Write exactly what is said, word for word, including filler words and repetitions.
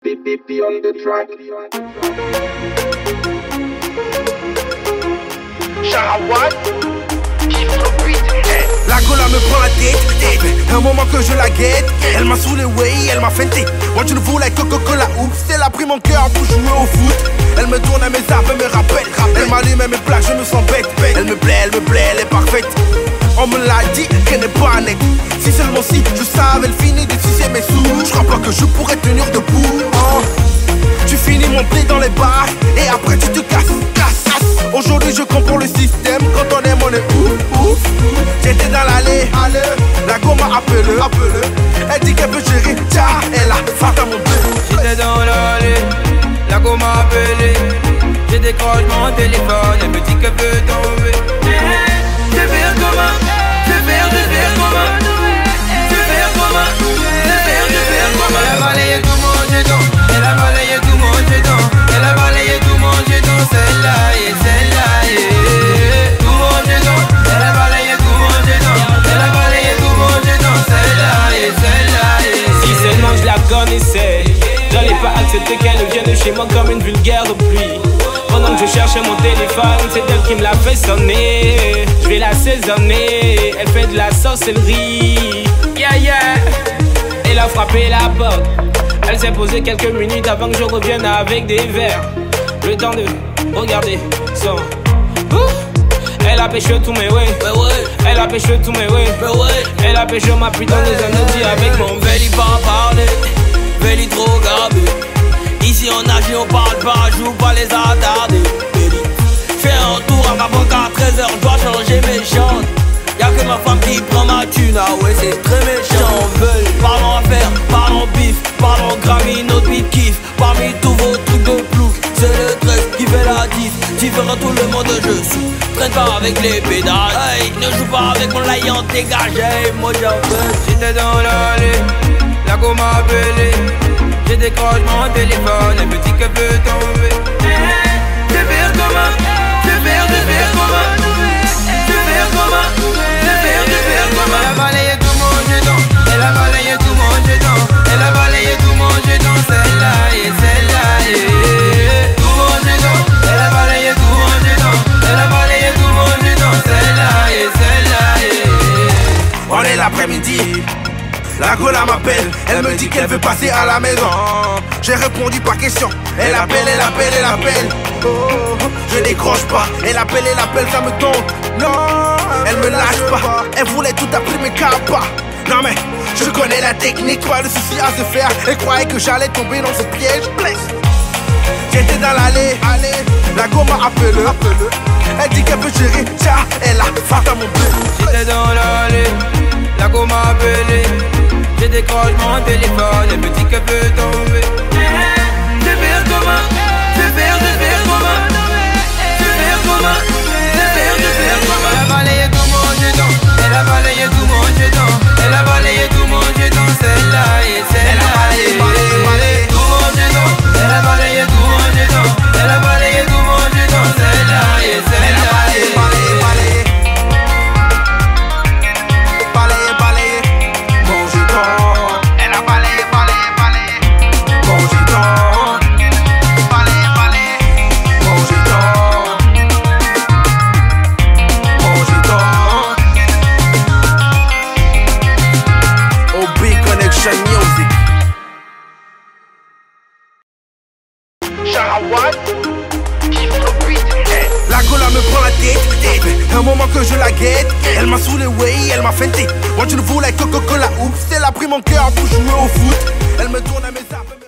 Beep beep beep on the track. Sharawat, kiff le beat. La cola me prend la tête, tête. Un moment que je la guette. Elle m'a saoulé, ouais, elle m'a feinté. Moi tu ne voulais Coca-Cola, oups. Elle a pris mon cœur pour jouer au foot. Elle me tourne à mes armes, elle me rappelle. Elle m'allume, elle me plaque, je me sens bête. Elle me plaît, elle me plaît, elle est parfaite. On me l'a dit qu'elle n'est pas nette. Si seulement si je savais, elle finit de sucer mes sous. Je crois pas que je pourrais tenir debout. Oh. Tu finis mon pied dans les bars et après tu te casses, casses, casses. Aujourd'hui je comprends le système. Quand on aime on est ouf, ouf. J'étais dans l'allée, la go m'a appelé, appelé. Elle dit qu'elle veut gérer, tiens, elle a faim à mon bleu. J'étais dans l'allée, la go m'a appelé. J'ai décroché mon téléphone, elle me dit qu'elle veut tomber. Je vais faire comment? Je vais faire, je vais faire comment? Je vais faire comment? Je vais faire, je vais faire comment? Elle a balayé tout mon jeton, elle a balayé tout mon jeton, elle a balayé tout mon jeton, celle-là et celle-là et tout mon jeton, elle a balayé tout mon jeton, elle a balayé tout mon jeton, celle-là et celle-là et si seulement je la connaissais, j'allais pas accepter qu'elle vienne chez moi comme une vulgaire pluie. Pendant que je cherchais mon téléphone, c'est elle qui me l'a fait sonner. Je vais l'assaisonner, elle fait de la sorcellerie. Yeah yeah. Elle a frappé la porte. Elle s'est posée quelques minutes avant que je revienne avec des verres. Le temps de regarder son. Ouh. Elle a pêché tous mes ways. Elle a pêché tous mes ways. Elle a pêché ma putain de zanodi avec mon belly pas parler. Belly trop garbé. Ici on agit, on parle pas, joue pas les attardés. Fais un tour à ma banque à treize heures, je dois changer mes chances. Y'a que ma femme qui prend ma thune, ah ouais c'est très méchant. Parlons affaires, parlons bif, parlons Grammy, notre beat kiff. Parmi tous vos trucs de plouc, c'est le treize qui fait la diff. Différent tout le monde je suis, traîne pas avec les pédales. Hey, ne joue pas avec mon laïen dégagé, moi j'en veux. J'étais dans l'allée, la go m'a appelé. J'ai décroché mon téléphone, elle me dit qu'elle veut tomber. Je vais faire comment? Je vais faire, je vais faire comment? Je vais faire comment? Je vais faire, je vais faire comment? Elle a balayé tout mon jeton, elle a balayé tout mon jeton, elle a balayé tout mon jeton, celle-là et celle-là et tout mon jeton, elle a balayé tout mon jeton, elle a balayé tout mon jeton, celle-là et celle-là et on est l'après-midi. La gola m'appelle, elle me dit qu'elle veut passer à la maison. J'ai répondu pas question. Elle appelle, elle appelle, elle appelle. Oh, je décroche pas. Elle appelle, elle appelle, ça me tombe. Non, elle me lâche pas. Elle voulait tout appeler mais pas. Non mais, je connais la technique, pas de soucis à se faire. Elle croyait que j'allais tomber dans ce piège. J'étais dans l'allée, la go m'a appelé. Elle dit qu'elle veut gérer, tiens, elle a faim à mon bleu. J'étais dans l'allée, la go m'a appelé. J'ai décroché mon téléphone, elle me dit qu'elle veut tomber. Je vais faire comment? Je vais faire, je vais faire comment? Je vais faire comment? Je vais faire, je vais faire comment? Elle a balayé tout mon jeton, elle a balayé tout mon jeton, elle a balayé tout mon jeton, celle-là et celle-là et tout mon jeton, elle a balayé tout mon jeton, elle a balayé tout mon jeton, celle-là et celle-là et la cola me prend la tête, tête. Un moment que je la guette. Elle m'a saoulé, ouais, elle m'a feinté. Moi tu ne voulais Coca-Cola, oups. Elle a pris mon cœur pour jouer au foot. Elle me tourne à mes armes.